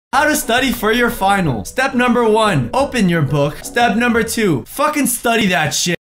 How to study for your final. Step number 1, open your book. Step number 2, fucking study that shit.